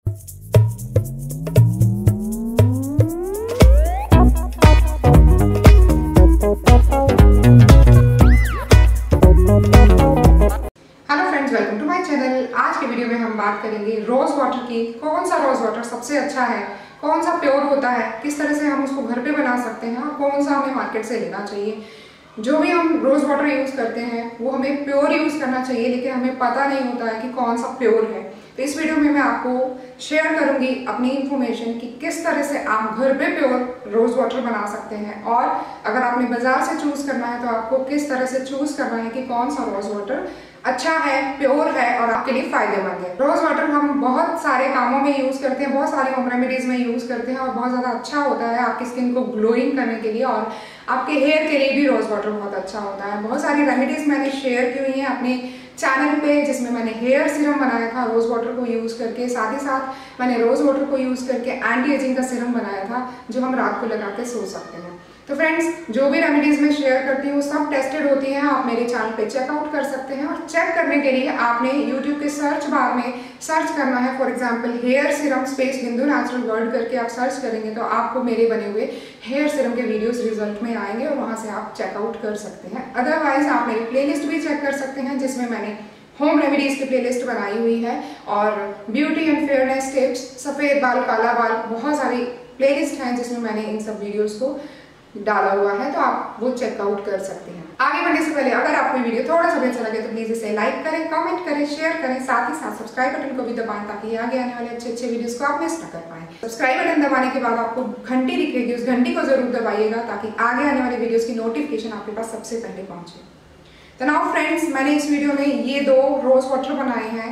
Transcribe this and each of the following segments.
Hello friends, welcome to my channel. आज के video में हम बात करेंगे रोज वाटर की। कौन सा रोज वाटर सबसे अच्छा है, कौन सा प्योर होता है, किस तरह से हम उसको घर पे बना सकते हैं और कौन सा हमें मार्केट से लेना चाहिए। जो भी हम रोज वाटर यूज करते हैं वो हमें प्योर यूज करना चाहिए, लेकिन हमें पता नहीं होता है कि कौन सा प्योर है। तो इस वीडियो में मैं आपको शेयर करूंगी अपनी इंफॉर्मेशन कि किस तरह से आप घर पे प्योर रोज वाटर बना सकते हैं, और अगर आपने बाजार से चूज करना है तो आपको किस तरह से चूज करना है कि कौन सा रोज वाटर अच्छा है, प्योर है और आपके लिए फायदेमंद है। रोज वाटर हम बहुत सारे कामों में यूज करते हैं, बहुत सारे होम रेमेडीज में यूज करते हैं और बहुत ज्यादा अच्छा होता है आपकी स्किन को ग्लोइंग करने के लिए, और आपके हेयर के लिए भी रोज वाटर बहुत अच्छा होता है। बहुत सारी रेमेडीज मैंने शेयर की हुई हैं अपने चैनल पे, जिसमें मैंने हेयर सीरम बनाया था रोज वाटर को यूज करके, साथ ही साथ मैंने रोज वाटर को यूज करके एंटी एजिंग का सीरम बनाया था जो हम रात को लगा के सो सकते हैं। तो फ्रेंड्स, जो भी रेमेडीज मैं शेयर करती हूँ सब टेस्टेड होती हैं, आप मेरे चैनल पे चेकआउट कर सकते हैं। और चेक करने के लिए आपने यूट्यूब के सर्च बार में सर्च करना है, for example hair serum space Bindu natural world करके आप सर्च करेंगे तो आपको मेरे बने हुए हेयर सीरम के वीडियोस रिजल्ट में आएंगे और वहां से आप चेकआउट कर सकते हैं। अदरवाइज आप मेरी प्लेलिस्ट भी चेक कर सकते हैं, जिसमें मैंने होम रेमेडीज की प्लेलिस्ट बनाई हुई है, और ब्यूटी एंड फेयरनेस टिप्स, सफेद बाल, काला बाल, बहुत सारी प्लेलिस्ट हैं जिसमें मैंने इन सब वीडियोस को डाला हुआ है, तो आप वो चेकआउट कर सकते हैं। आगे बढ़ने से पहले अगर आपको वीडियो थोड़ा सा भी अच्छा लगे तो प्लीज इसे लाइक करें, कमेंट करें, शेयर करें, साथ ही साथ सब्सक्राइब बटन को भी दबाएं ताकि आगे आने वाले अच्छे अच्छे वीडियोस को आप मिस ना कर पाएं। सब्सक्राइब बटन दबाने के बाद आपको घंटी दिखेगी, उस घंटी को जरूर दबाइएगा ताकि आगे आने वाले वीडियोस की नोटिफिकेशन आपके पास सबसे पहले पहुंचे। तो नाउ फ्रेंड्स, मैंने इस वीडियो में ये दो रोज वाटर बनाए हैं।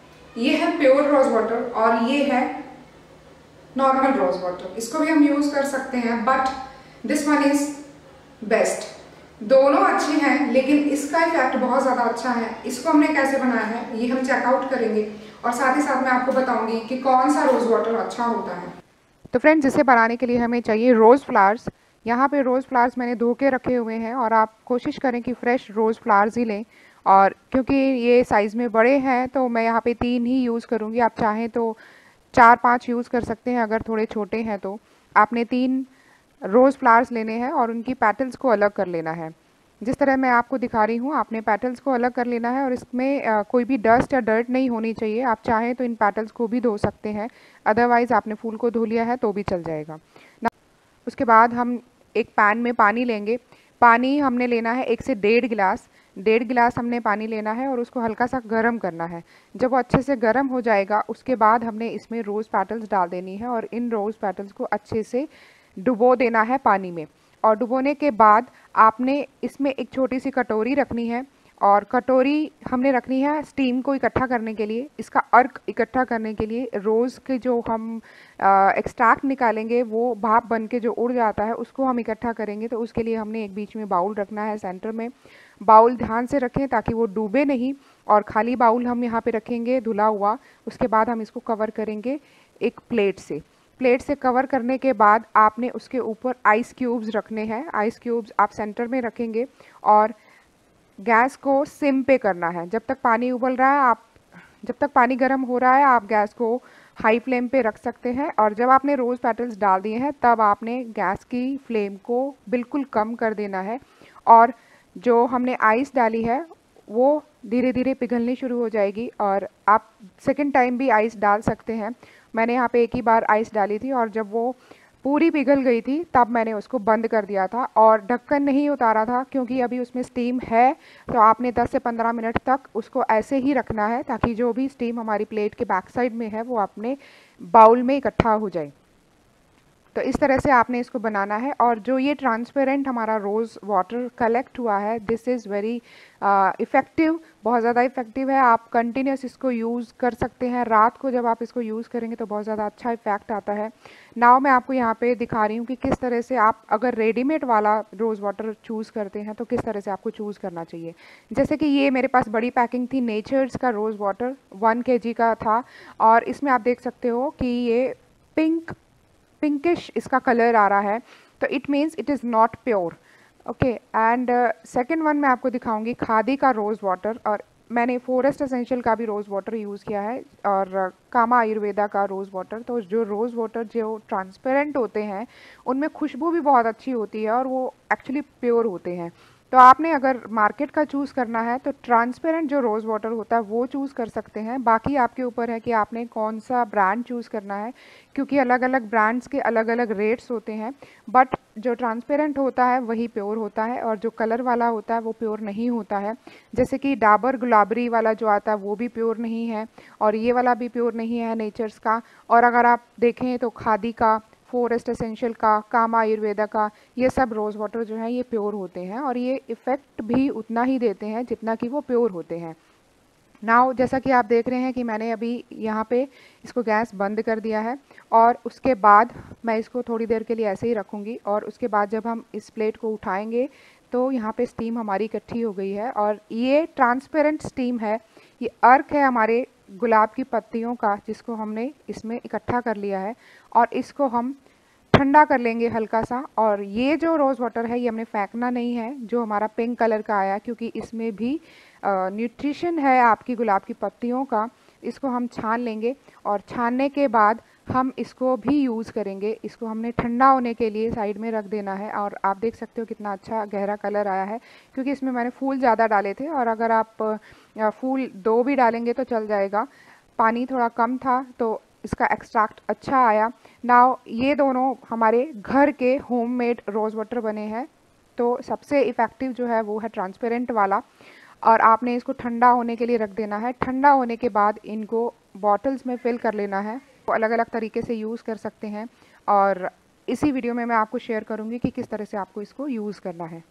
ये है प्योर रोज वाटर और ये है नॉर्मल रोज वाटर। इसको भी हम यूज कर सकते हैं, but this one is best. दोनों अच्छे हैं लेकिन इसका इफेक्ट बहुत ज्यादा अच्छा है। इसको हमने कैसे बनाया है ये हम चेकआउट करेंगे, और साथ ही साथ मैं आपको बताऊंगी कि कौन सा रोज वाटर अच्छा होता है। तो फ्रेंड्स, इसे बनाने के लिए हमें चाहिए रोज़ फ्लावर्स। यहाँ पे रोज़ फ्लावर्स मैंने धो के रखे हुए हैं, और आप कोशिश करें कि फ्रेश रोज़ फ्लावर्स ही लें। और क्योंकि ये साइज़ में बड़े हैं तो मैं यहाँ पे 3 ही यूज़ करूँगी। आप चाहें तो 4-5 यूज़ कर सकते हैं, अगर थोड़े छोटे हैं तो। आपने 3 रोज़ फ्लावर्स लेने हैं और उनकी पेटल्स को अलग कर लेना है। जिस तरह मैं आपको दिखा रही हूँ, आपने पेटल्स को अलग कर लेना है, और इसमें कोई भी डस्ट या डर्ट नहीं होनी चाहिए। आप चाहें तो इन पेटल्स को भी धो सकते हैं, अदरवाइज़ आपने फूल को धो लिया है तो भी चल जाएगा ना। उसके बाद हम एक पैन में पानी लेंगे। पानी हमने लेना है 1 से 1.5 गिलास। 1.5 गिलास हमने पानी लेना है और उसको हल्का सा गर्म करना है। जब वो अच्छे से गर्म हो जाएगा उसके बाद हमने इसमें रोज़ पेटल्स डाल देनी है, और इन रोज़ पेटल्स को अच्छे से डुबो देना है पानी में। और डुबोने के बाद आपने इसमें एक छोटी सी कटोरी रखनी है, और कटोरी हमने रखनी है स्टीम को इकट्ठा करने के लिए, इसका अर्क इकट्ठा करने के लिए। रोज़ के जो हम एक्सट्रैक्ट निकालेंगे वो भाप बन के जो उड़ जाता है उसको हम इकट्ठा करेंगे। तो उसके लिए हमने एक बीच में बाउल रखना है, सेंटर में। बाउल ध्यान से रखें ताकि वो डूबे नहीं, और खाली बाउल हम यहाँ पे रखेंगे धुला हुआ। उसके बाद हम इसको कवर करेंगे एक प्लेट से। प्लेट से कवर करने के बाद आपने उसके ऊपर आइस क्यूब्स रखने हैं। आइस क्यूब्स आप सेंटर में रखेंगे, और गैस को सिम पे करना है। जब तक पानी उबल रहा है जब तक पानी गर्म हो रहा है आप गैस को हाई फ्लेम पे रख सकते हैं। और जब आपने रोज़ पेटल्स डाल दिए हैं तब आपने गैस की फ्लेम को बिल्कुल कम कर देना है, और जो हमने आइस डाली है वो धीरे धीरे पिघलनी शुरू हो जाएगी। और आप सेकंड टाइम भी आइस डाल सकते हैं। मैंने यहाँ पे एक ही बार आइस डाली थी, और जब वो पूरी पिघल गई थी तब मैंने उसको बंद कर दिया था, और ढक्कन नहीं उतारा था क्योंकि अभी उसमें स्टीम है। तो आपने 10 से 15 मिनट तक उसको ऐसे ही रखना है ताकि जो भी स्टीम हमारी प्लेट के बैक साइड में है वो अपने बाउल में इकट्ठा हो जाए। तो इस तरह से आपने इसको बनाना है। और जो ये ट्रांसपेरेंट हमारा रोज़ वाटर कलेक्ट हुआ है, दिस इज़ वेरी इफ़ेक्टिव, बहुत ज़्यादा इफ़ेक्टिव है। आप कंटिन्यूस इसको यूज़ कर सकते हैं। रात को जब आप इसको यूज़ करेंगे तो बहुत ज़्यादा अच्छा इफ़ेक्ट आता है। नाउ मैं आपको यहाँ पे दिखा रही हूँ कि किस तरह से आप अगर रेडीमेड वाला रोज़ वाटर चूज़ करते हैं तो किस तरह से आपको चूज़ करना चाहिए। जैसे कि ये मेरे पास बड़ी पैकिंग थी नेचर्स का रोज़ वाटर, 1 kg का था, और इसमें आप देख सकते हो कि ये पिंकिश इसका कलर आ रहा है, तो it means it is not pure. Okay, and second one मैं आपको दिखाऊंगी खादी का रोज़ वाटर, और मैंने फॉरेस्ट एसेंशियल का भी रोज़ वाटर यूज़ किया है और कामा आयुर्वेदा का रोज़ वाटर। तो जो रोज़ वाटर जो ट्रांसपेरेंट होते हैं उनमें खुशबू भी बहुत अच्छी होती है और वो एक्चुअली प्योर होते हैं। तो आपने अगर मार्केट का चूज़ करना है तो ट्रांसपेरेंट जो रोज़ वाटर होता है वो चूज़ कर सकते हैं। बाकी आपके ऊपर है कि आपने कौन सा ब्रांड चूज़ करना है, क्योंकि अलग अलग ब्रांड्स के अलग अलग रेट्स होते हैं। बट जो ट्रांसपेरेंट होता है वही प्योर होता है और जो कलर वाला होता है वो प्योर नहीं होता है। जैसे कि डाबर गुलाबरी वाला जो आता है वो भी प्योर नहीं है और ये वाला भी प्योर नहीं है नेचर्स का। और अगर आप देखें तो खादी का, फॉरेस्ट एसेंशियल का, कामा आयुर्वेदा का, ये सब रोज़ वाटर जो है ये प्योर होते हैं और ये इफ़ेक्ट भी उतना ही देते हैं जितना कि वो प्योर होते हैं। नाउ जैसा कि आप देख रहे हैं कि मैंने अभी यहाँ पे इसको गैस बंद कर दिया है और उसके बाद मैं इसको थोड़ी देर के लिए ऐसे ही रखूँगी और उसके बाद जब हम इस प्लेट को उठाएंगे तो यहाँ पे स्टीम हमारी इकट्ठी हो गई है और ये ट्रांसपेरेंट स्टीम है। ये अर्क है हमारे गुलाब की पत्तियों का जिसको हमने इसमें इकट्ठा कर लिया है और इसको हम ठंडा कर लेंगे हल्का सा। और ये जो रोज़ वाटर है ये हमने फेंकना नहीं है जो हमारा पिंक कलर का आया, क्योंकि इसमें भी न्यूट्रिशन है आपकी गुलाब की पत्तियों का। इसको हम छान लेंगे और छानने के बाद हम इसको भी यूज़ करेंगे। इसको हमने ठंडा होने के लिए साइड में रख देना है और आप देख सकते हो कितना अच्छा गहरा कलर आया है, क्योंकि इसमें मैंने फूल ज़्यादा डाले थे और अगर आप फूल 2 भी डालेंगे तो चल जाएगा। पानी थोड़ा कम था तो इसका एक्सट्रैक्ट अच्छा आया। नाउ ये दोनों हमारे घर के होममेड रोज़ वाटर बने हैं। तो सबसे इफ़ेक्टिव जो है वो है ट्रांसपेरेंट वाला और आपने इसको ठंडा होने के लिए रख देना है। ठंडा होने के बाद इनको बॉटल्स में फिल कर लेना है। तो अलग अलग तरीके से यूज़ कर सकते हैं और इसी वीडियो में मैं आपको शेयर करूँगी कि किस तरह से आपको इसको यूज़ करना है।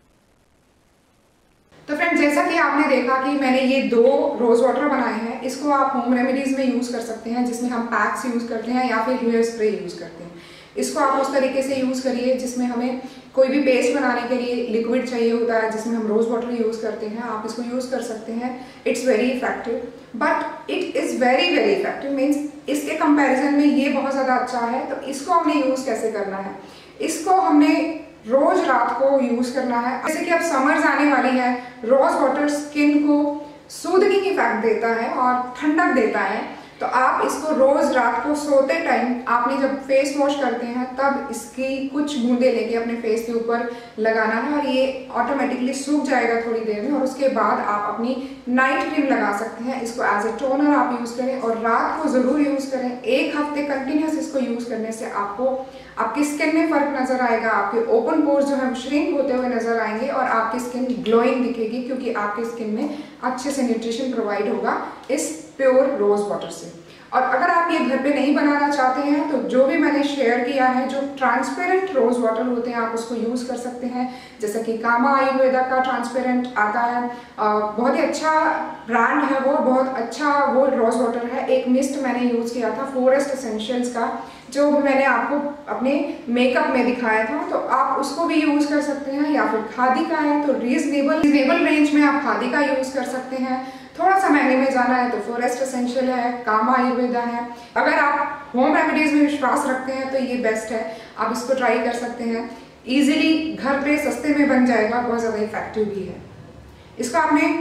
तो फ्रेंड्स, जैसा कि आपने देखा कि मैंने ये 2 रोज़ वाटर बनाए हैं। इसको आप होम रेमेडीज़ में यूज़ कर सकते हैं जिसमें हम पैक्स यूज़ करते हैं या फिर हेयर स्प्रे यूज़ करते हैं। इसको आप उस तरीके से यूज़ करिए जिसमें हमें कोई भी पेस्ट बनाने के लिए लिक्विड चाहिए होता है जिसमें हम रोज़ वाटर यूज़ करते हैं, आप इसको यूज़ कर सकते हैं। It's very effective, but it is very effective means इसके कंपैरिजन में ये बहुत ज़्यादा अच्छा है। तो इसको हमने यूज़ कैसे करना है, इसको हमने रोज रात को यूज करना है। जैसे कि अब समर्स आने वाली है, रोज वाटर स्किन को सूदनिंग इफेक्ट देता है और ठंडक देता है। तो आप इसको रोज रात को सोते टाइम आपने जब फेस वॉश करते हैं तब इसकी कुछ बूंदे लेके अपने फेस के ऊपर लगाना है और ये ऑटोमेटिकली सूख जाएगा थोड़ी देर में। और उसके बाद आप अपनी नाइट क्रीम लगा सकते हैं। इसको एज ए टोनर आप यूज करें और रात को जरूर यूज करें। 1 हफ्ते कंटिन्यूस इसको यूज करने से आपको आपकी स्किन में फर्क नजर आएगा। आपके ओपन पोर्स जो है श्रिंक होते हुए नजर आएंगे और आपकी स्किन ग्लोइंग दिखेगी, क्योंकि आपकी स्किन में अच्छे से न्यूट्रिशन प्रोवाइड होगा इस प्योर रोज वाटर से। और अगर आप ये घर पे नहीं बनाना चाहते हैं तो जो भी मैंने शेयर किया है, जो ट्रांसपेरेंट रोज वाटर होते हैं आप उसको यूज कर सकते हैं। जैसा कि कामा आयुर्वेदा का ट्रांसपेरेंट आता है, बहुत ही अच्छा ब्रांड है वो, बहुत अच्छा वो रोज वाटर है। एक मिस्ट मैंने यूज किया था फॉरेस्ट एसेंशियल्स का, जो मैंने आपको अपने मेकअप में दिखाया था, तो आप उसको भी यूज कर सकते हैं। या फिर खादी का है तो रीजनेबल रेंज में आप खादी का यूज कर सकते हैं। थोड़ा सा महंगे में जाना है तो फॉरेस्ट एसेंशियल है, कामा आयुर्वेदा है। अगर आप होम रेमेडीज में विश्वास रखते हैं तो ये बेस्ट है, आप इसको ट्राई कर सकते हैं। इजीली घर पे सस्ते में बन जाएगा, बहुत ज़्यादा इफेक्टिव भी है। इसको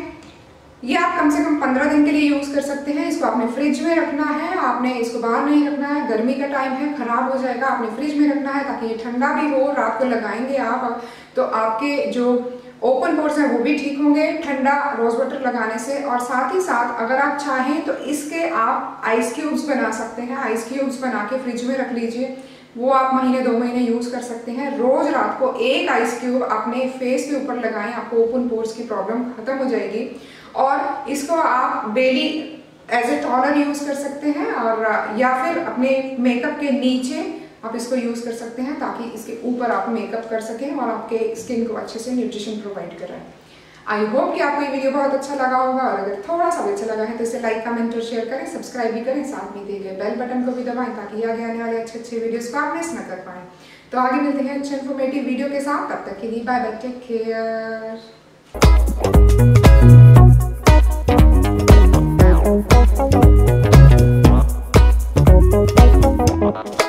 ये आप कम से कम 15 दिन के लिए यूज कर सकते हैं। इसको आपने फ्रिज में रखना है, आपने इसको बाहर नहीं रखना है। गर्मी का टाइम है, खराब हो जाएगा, आपने फ्रिज में रखना है ताकि ये ठंडा भी हो। रात को लगाएंगे आप तो आपके जो ओपन पोर्स हैं वो भी ठीक होंगे ठंडा रोज वाटर लगाने से। और साथ ही साथ अगर आप चाहें तो इसके आप आइस क्यूब्स बना सकते हैं। आइस क्यूब्स बना के फ्रिज में रख लीजिए, वो आप महीने 2 महीने यूज कर सकते हैं। रोज रात को 1 आइस क्यूब अपने फेस के ऊपर लगाएं, आपको ओपन पोर्स की प्रॉब्लम खत्म हो जाएगी। और इसको आप daily as a toner use कर सकते हैं और या फिर अपने मेकअप के नीचे आप इसको यूज कर सकते हैं ताकि इसके ऊपर आप मेकअप कर सकें और आपके स्किन को अच्छे से न्यूट्रिशन प्रोवाइड कराएं। आई होप कि आपको ये वीडियो बहुत अच्छा लगा होगा और अगर थोड़ा सा भी अच्छा लगा है तो इसे लाइक, कमेंट और शेयर करें, सब्सक्राइब भी करें, साथ में दिए गए बेल बटन को भी दबाएं ताकि आगे आने वाले अच्छे वीडियोस को आप मिस न कर पाएं। तो आगे मिलते हैं अच्छे इन्फॉर्मेटिव वीडियो के साथ, तब तक के लिए बाय बाय, टेक केयर।